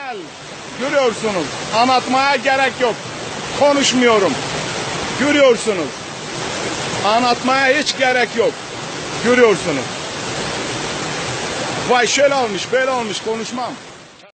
Güzel. Görüyorsunuz. Anlatmaya gerek yok. Konuşmuyorum. Görüyorsunuz. Anlatmaya hiç gerek yok. Görüyorsunuz. Vay şöyle olmuş, böyle olmuş, konuşmam.